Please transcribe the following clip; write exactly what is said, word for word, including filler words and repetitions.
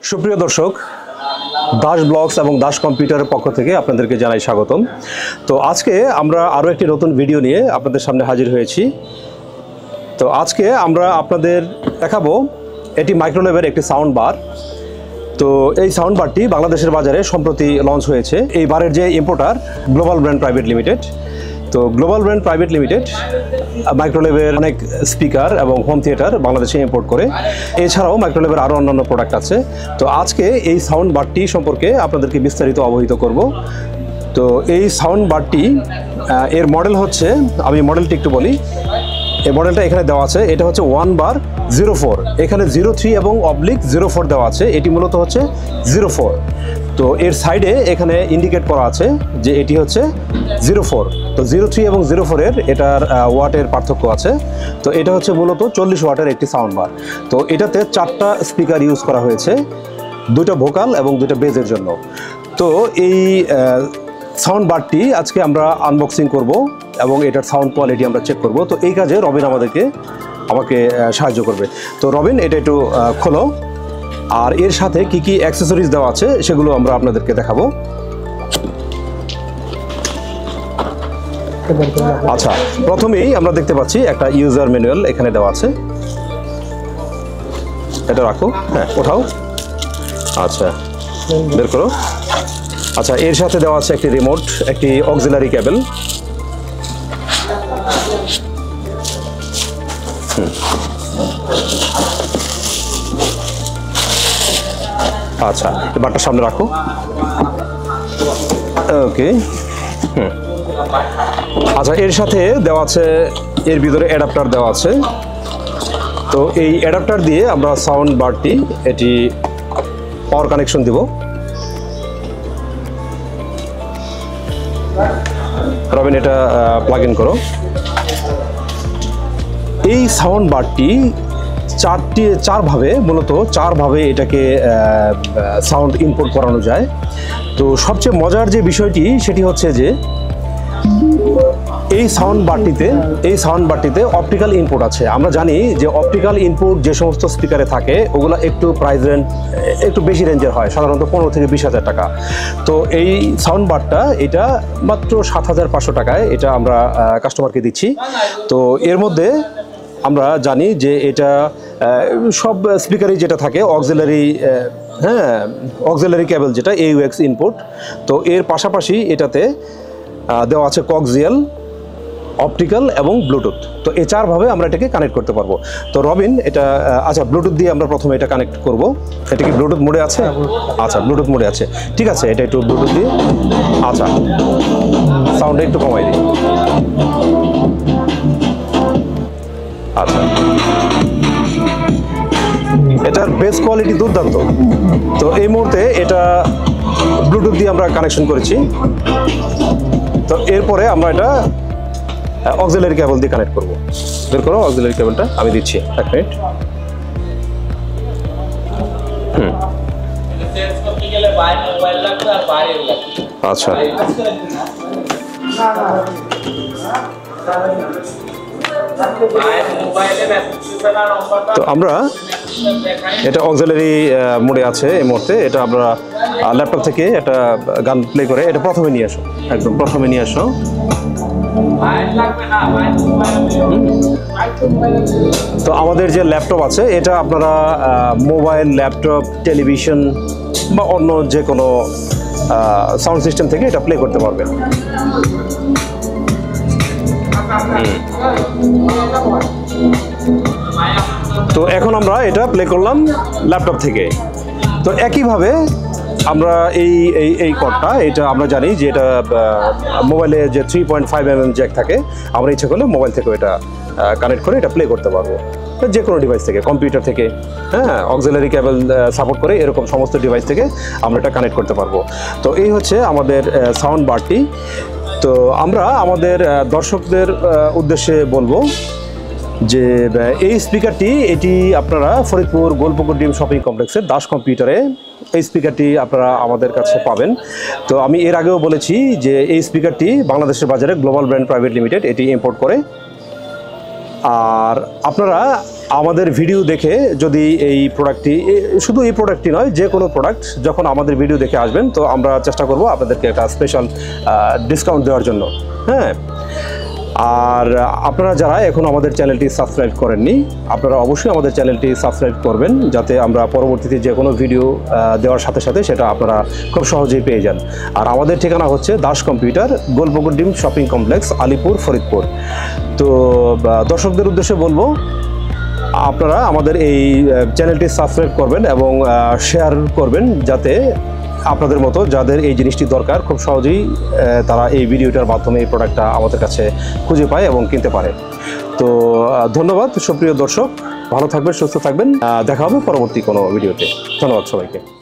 সুপ্রিয় দর্শক, দাস ব্লগস এবং দাস কম্পিউটারের পক্ষ থেকে আপনাদেরকে জানাই স্বাগতম। তো আজকে আমরা আরও একটি নতুন ভিডিও নিয়ে আপনাদের সামনে হাজির হয়েছি। তো আজকে আমরা আপনাদের দেখাবো এটি মাইক্রোলেভের একটি সাউন্ড বার। তো এই সাউন্ড বারটি বাংলাদেশের বাজারে সম্প্রতি লঞ্চ হয়েছে। এই বারের যে importer global brand private limited. তো গ্লোবাল ব্র্যান্ড প্রাইভেট লিমিটেড মাইক্রোলেভের অনেক স্পিকার এবং হোম থিয়েটার বাংলাদেশে ইম্পোর্ট করে। এছাড়াও মাইক্রোলেভের আরও অন্যান্য প্রোডাক্ট আছে। তো আজকে এই সাউন্ড বারটি সম্পর্কে আপনাদেরকে বিস্তারিত অবহিত করব। তো এই সাউন্ড বারটি এর মডেল হচ্ছে, আমি মডেলটি একটু বলি। এই মডেলটা এখানে দেওয়া আছে, এটা হচ্ছে ওয়ান বার জিরো ফোর। এখানে জিরো থ্রি এবং অবলিক জিরো ফোর দেওয়া আছে, এটি মূলত হচ্ছে জিরো ফোর। তো এর সাইডে এখানে ইন্ডিকেট করা আছে যে এটি হচ্ছে জিরো ফোর। তো জিরো থ্রি এবং জিরো ফোরের এটার ওয়াটের পার্থক্য আছে। তো এটা হচ্ছে মূলত চল্লিশ ওয়াটের একটি সাউন্ড বার। তো এটাতে চারটা স্পিকার ইউজ করা হয়েছে, দুইটা ভোকাল এবং দুইটা বেজের জন্য। তো এই সাউন্ড বারটি আজকে আমরা আনবক্সিং করব এবং এটার সাউন্ড কোয়ালিটি আমরা চেক করব। তো এই কাজে রবিন আমাদেরকে আমাকে সাহায্য করবে। তো রবিন, এটা একটু খোলো, আর এর সাথে কি কি অ্যাক্সেসরিজ দেওয়া আছে সেগুলো আমরা আপনাদেরকে দেখাবো। আচ্ছা, প্রথমেই আমরা দেখতে পাচ্ছি একটা ইউজার ম্যানুয়াল এখানে দেওয়া আছে। এটা রাখো, হ্যাঁ ওঠাও। আচ্ছা, বের করো। আচ্ছা, এর সাথে দেওয়া আছে একটি রিমোট, একটি অক্সিলারি কেবল। আচ্ছা, বারটার সামনে রাখো। ওকে, হুম। আচ্ছা, এর সাথে দেওয়া আছে, এর ভিতরে অ্যাডাপ্টার দেওয়া আছে। তো এই অ্যাডাপ্টার দিয়ে আমরা সাউন্ড বারটি এটি পাওয়ার কানেকশন দিব। রবিন, এটা প্লাগ ইন করো। এই সাউন্ড বারটি চারটি চারভাবে মূলত চারভাবে এটাকে সাউন্ড ইনপুট করানো যায়। তো সবচেয়ে মজার যে বিষয়টি সেটি হচ্ছে যে এই সাউন্ড বারটিতে এই সাউন্ড বারটিতে অপটিক্যাল ইনপুট আছে। আমরা জানি যে অপটিক্যাল ইনপুট যে সমস্ত স্পিকারে থাকে ওগুলো একটু প্রাইস রেঞ্জ একটু বেশি রেঞ্জের হয়, সাধারণত পনেরো থেকে বিশ হাজার টাকা। তো এই সাউন্ড বারটা এটা মাত্র সাত হাজার পাঁচশো টাকায় এটা আমরা কাস্টমারকে দিচ্ছি। তো এর মধ্যে আমরা জানি যে এটা সব স্পিকারই যেটা থাকে অক্সিলারি, হ্যাঁ অক্সিলারি কেবল যেটা এইউএক্স ইনপুট। তো এর পাশাপাশি এটাতে দেওয়া আছে কক্সিয়াল, অপটিক্যাল এবং ব্লুটুথ। তো এই চারভাবে আমরা এটাকে কানেক্ট করতে পারবো। তো রবিন, এটা আচ্ছা ব্লুটুথ দিয়ে আমরা প্রথমে এটা কানেক্ট করব। এটা কি ব্লুটুথ মোডে আছে? আচ্ছা, ব্লুটুথ মোডে আছে, ঠিক আছে। এটা একটু ব্লুটুথ দিয়ে, আচ্ছা সাউন্ডটা একটু কমাই দিই। আচ্ছা, এটার বেস কোয়ালিটি দুর্দান্ত। তো এই মুহূর্তে এটা ব্লুটুথ দিয়ে আমরা কানেকশন করেছি। তো এরপরে আমরা এটা অক্সিলারি কেবল দিয়ে কানেক্ট করব। বের করো অক্সিলারি কেবলটা, আমি দিচ্ছি, এক মিনিট। হুম, আচ্ছা, তো আমরা এটা অক্সিলারি মোডে আছে এই মুহূর্তে। এটা আমরা ল্যাপটপ থেকে একটা গান প্লে করে এটা প্রথমে নিয়ে আসো, একদম প্রথমে নিয়ে আসো। তো আমাদের যে ল্যাপটপ আছে এটা আপনারা মোবাইল, ল্যাপটপ, টেলিভিশন বা অন্য যে কোনো সাউন্ড সিস্টেম থেকে এটা প্লে করতে পারবেন। তো এখন আমরা এটা প্লে করলাম ল্যাপটপ থেকে। তো একইভাবে আমরা এই এই এই কর্ডটা, এটা আমরা জানি যে এটা মোবাইলে যে three point five M M jack থাকে, আমরা ইচ্ছা করলে মোবাইল থেকেও এটা কানেক্ট করে এটা প্লে করতে পারবো, যে কোনো ডিভাইস থেকে, কম্পিউটার থেকে, হ্যাঁ অক্সিলারি কেবল সাপোর্ট করে এরকম সমস্ত ডিভাইস থেকে আমরা এটা কানেক্ট করতে পারবো। তো এই হচ্ছে আমাদের সাউন্ড বারটি। তো আমরা আমাদের দর্শকদের উদ্দেশ্যে বলবো যে এই স্পিকারটি এটি আপনারা ফরিদপুর গোলপুকুর ডিম শপিং কমপ্লেক্সের দাস কম্পিউটারে এই স্পিকারটি আপনারা আমাদের কাছে পাবেন। তো আমি এর আগেও বলেছি যে এই স্পিকারটি বাংলাদেশের বাজারে গ্লোবাল ব্র্যান্ড প্রাইভেট লিমিটেড এটি ইম্পোর্ট করে। আর আপনারা আমাদের ভিডিও দেখে যদি এই প্রোডাক্টটি শুধু এই প্রোডাক্টটি নয় যে কোনো প্রোডাক্ট যখন আমাদের ভিডিও দেখে আসবেন তো আমরা চেষ্টা করব আপনাদেরকে একটা স্পেশাল ডিসকাউন্ট দেওয়ার জন্য। হ্যাঁ, আর আপনারা যারা এখন আমাদের চ্যানেলটি সাবস্ক্রাইব করেননি আপনারা অবশ্যই আমাদের চ্যানেলটি সাবস্ক্রাইব করবেন, যাতে আমরা পরবর্তীতে যে কোনো ভিডিও দেওয়ার সাথে সাথে সেটা আপনারা খুব সহজেই পেয়ে যান। আর আমাদের ঠিকানা হচ্ছে দাস কম্পিউটার, গোলপুকুর ডিম শপিং কমপ্লেক্স, আলিপুর, ফরিদপুর। তো দর্শকদের উদ্দেশ্যে বলবো আপনারা আমাদের এই চ্যানেলটি সাবস্ক্রাইব করবেন এবং শেয়ার করবেন, যাতে আপনাদের মতো যাদের এই জিনিসটি দরকার খুব সহজেই তারা এই ভিডিওটার মাধ্যমে এই প্রোডাক্টটা আমাদের কাছে খুঁজে পায় এবং কিনতে পারে। তো ধন্যবাদ সুপ্রিয় দর্শক, ভালো থাকবেন, সুস্থ থাকবেন, দেখা হবে পরবর্তী কোনো ভিডিওতে। ধন্যবাদ সবাইকে।